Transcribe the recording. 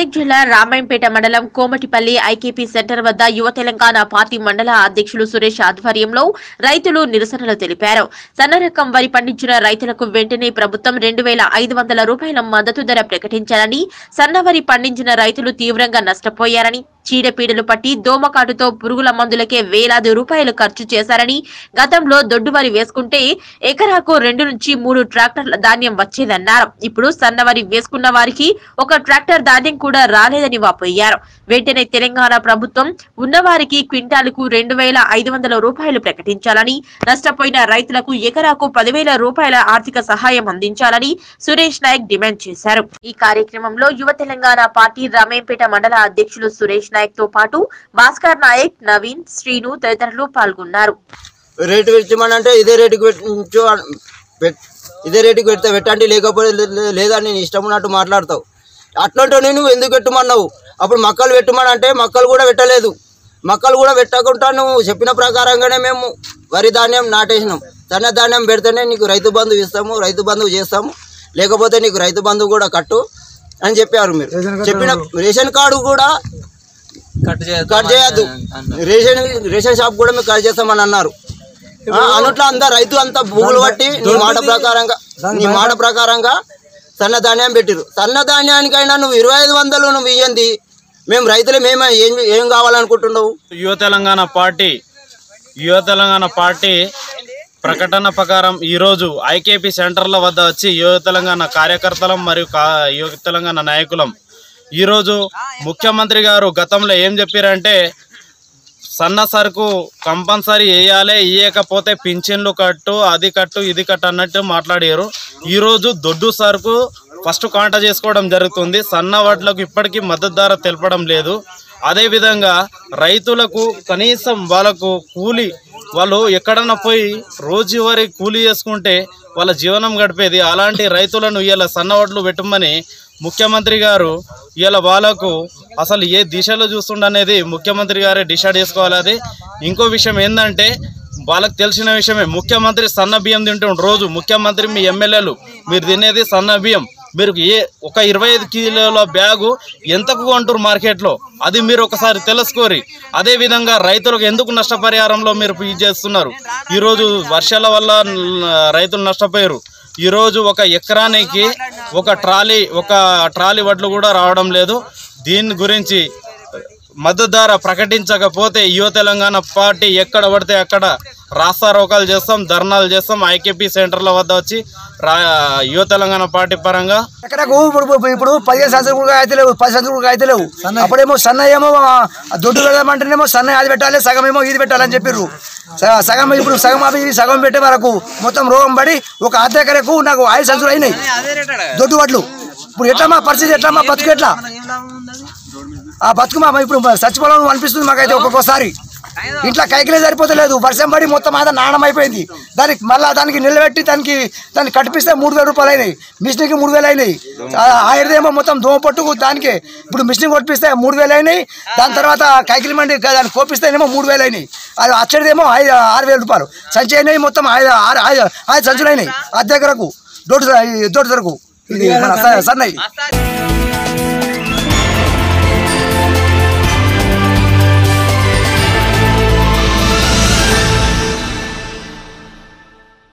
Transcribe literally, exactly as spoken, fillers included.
మెదక్ జిల్లా రామాయంపేట మండలం Komatipalli IKP centre వద్ద యువ తెలంగాణ పార్టీ మండల అధ్యక్షులు సురేష్ ఆధ్వర్యంలో రైతులు నిరసనలు తెలిపారు. సన్నరకం వరి పండించిన రైతులకు వెంటనే ప్రభుత్వం రెండు వేల ఐదు వందల రూపాయల మద్దతు ధర ప్రకటించాలని, సన్నవరి పండించిన రైతులు తీవ్రంగా నష్టపోయారని, చీడపీడలు పట్టి దోమకాటుతో పురుగుల మందులకే వేలాది రూపాయలు ఖర్చు చేశారని, గతంలో దొడ్డువరి వేసుకుంటే ఎకరాకు రెండు నుంచి మూడు ట్రాక్టర్ల ధాన్యం వచ్చేదన్నారు. ఇప్పుడు సన్నవరి వేసుకున్న వారికి ఒక ట్రాక్టర్ ధాన్యం కూడా రాలేదని వాపోయారు. వెంటనే తెలంగాణ ప్రభుత్వం ఉన్నవారికి క్వింటాలకు రెండు వేల ఐదు వందల రూపాయలు ప్రకటించాలని, నష్టపోయిన రైతులకు ఎకరాకు పదివేల రూపాయల ఆర్థిక సహాయం అందించాలని సురేష్ నాయక్ డిమాండ్ చేశారు. ఈ కార్యక్రమంలో యువ తెలంగాణ పార్టీ రామాయంపేట మండల అధ్యక్షులు సురేష్ నాయక్ తో పాటు భాస్కర్ నాయక్, నవీన్, శ్రీను తదితరులు పాల్గొన్నారు. రేటు పెట్టమనంటే ఇదే రేటుకి ఇదే రేటుకి పెడితే పెట్టండి, లేకపోతే లేదా నేను ఇష్టం ఉన్నట్టు మాట్లాడతావు. అట్లంటే నువ్వు ఎందుకు పెట్టమన్నావు? అప్పుడు మక్కలు పెట్టమని అంటే మక్కలు కూడా పెట్టలేదు. మక్కలు కూడా పెట్టకుండా నువ్వు చెప్పిన ప్రకారంగానే మేము వరి ధాన్యం నాటేసినాం. సన్న ధాన్యం పెడితేనే నీకు రైతు బంధువు ఇస్తాము, రైతు బంధువు చేస్తాము, లేకపోతే నీకు రైతు బంధువు కూడా కట్టు అని చెప్పారు. మీరు చెప్పిన రేషన్ కార్డు కూడా కట్ చేయద్దు, రేషన్ రేషన్ షాప్ కూడా మేము కట్ చేస్తామని అన్నారు. అన్నట్లు అంతా రైతు అంతా భూములు బట్టి నీ మాట ప్రకారంగా నీ మాట ప్రకారంగా సన్న ధాన్యం పెట్టిరు. సన్న ధాన్యానికైనా నువ్వు ఇరవై ఐదు వందలు నువ్వు ఇయ్యండి, మేము రైతులు మేము ఏం ఏం కావాలనుకుంటున్నావు? యువ తెలంగాణ పార్టీ యువ తెలంగాణ పార్టీ ప్రకటన ప్రకారం ఈరోజు ఐకేపీ సెంటర్ల వద్ద వచ్చి యువ తెలంగాణ కార్యకర్తలం మరియు యువ తెలంగాణ నాయకులం ఈరోజు ముఖ్యమంత్రి గారు గతంలో ఏం చెప్పారంటే సన్న సరుకు కంపల్సరీ వేయాలి, ఇయ్యకపోతే పింఛన్లు కట్టు, అది కట్టు, ఇది కట్టు అన్నట్టు మాట్లాడారు. ఈరోజు దొడ్డు సరుకు ఫస్ట్ కాంటా చేసుకోవడం జరుగుతుంది. సన్న వడ్లకు ఇప్పటికీ మద్దతు ధర తెలపడం లేదు. అదేవిధంగా రైతులకు కనీసం వాళ్ళకు కూలి, వాళ్ళు ఎక్కడన్నా పోయి రోజువారీ కూలి చేసుకుంటే వాళ్ళ జీవనం గడిపేది. అలాంటి రైతులను ఇలా సన్న వడ్లు పెట్టమని ముఖ్యమంత్రి గారు ఇలా వాళ్ళకు అసలు ఏ దిశలో చూస్తుండనేది ముఖ్యమంత్రి గారే డిసైడ్ చేసుకోవాలి. అది ఇంకో విషయం ఏంటంటే వాళ్ళకి తెలిసిన విషయమే, ముఖ్యమంత్రి సన్న బియ్యం తింటుండ్రు రోజు. ముఖ్యమంత్రి మీ ఎమ్మెల్యేలు మీరు తినేది సన్న బియ్యం. మీరు ఏ ఒక ఇరవై ఐదు కిలోల బ్యాగు ఎంతకు కొంటారు మార్కెట్లో, అది మీరు ఒకసారి తెలుసుకోరి. అదేవిధంగా రైతులకు ఎందుకు నష్టపరిహారంలో మీరు ఇది చేస్తున్నారు? ఈరోజు వర్షాల వల్ల రైతులు నష్టపోయారు. ఈరోజు ఒక ఎకరానికి ఒక ట్రాలీ ఒక ట్రాలీ వడ్లు కూడా రావడం లేదు. దీని గురించి మద్దతు ధర ప్రకటించకపోతే యువ తెలంగాణ పార్టీ ఎక్కడ పడితే అక్కడ రాస్తారోకాలు చేస్తాం, ధర్నాలు చేస్తాం. ఐకేపీ సెంటర్ల వద్ద వచ్చి యువ తెలంగాణ పార్టీ పరంగా ఎక్కడకు ఇప్పుడు పదిహేను సంవత్సరాలు కూడా అయితే లేవు, పది సంవత్సరాలు కూడా అయితే లేవు. అప్పుడేమో సన్న ఏమో దొడ్డు పెడదామంటేనేమో సన్న అది పెట్టాలి, సగం ఏమో ఇది పెట్టాలని చెప్పారు. సగం ఇప్పుడు సగం అవి సగం పెట్టే వరకు మొత్తం రోగం పడి ఒక అర్ధ ఎకరకు నాకు ఐదు సంవత్సరాలు అయినాయి దొడ్డు వడ్లు. ఇప్పుడు ఎట్లా మా పరిస్థితి, ఎట్లా మా బతుకు, ఎట్లా ఆ బతుకు మా ఇప్పుడు చచ్చిపోవడం అనిపిస్తుంది మాకైతే. ఒక్కొక్కసారి ఇంట్లో కైకిలే సరిపోతలేదు, వర్షం పడి మొత్తం ఆదా నాణం అయిపోయింది. దానికి మళ్ళీ దానికి నిలబెట్టి దానికి దాన్ని కట్టిపిస్తే మూడు వేల రూపాయలు అయినాయి, మిషన్కి మూడు వేలు అయినాయి. ఆయుర్దేమో మొత్తం దోమ పట్టుకు దానికి ఇప్పుడు మిషన్ కొట్టిపిస్తే మూడు వేలు అయినాయి. దాని తర్వాత కైకిలి మండి దాన్ని కోపిస్తేనేమో మూడు వేలు అయినాయి. అది అచ్చడిదేమో ఐదు ఆరు వేల రూపాయలు సంచి అయినాయి. మొత్తం ఐదు ఆరు ఐదు ఐదు సంచులు అయినాయి అద్దె దగ్గరకు దొడ్డు దొడ్డు సరుకు ఇది మన సన్నయ్య.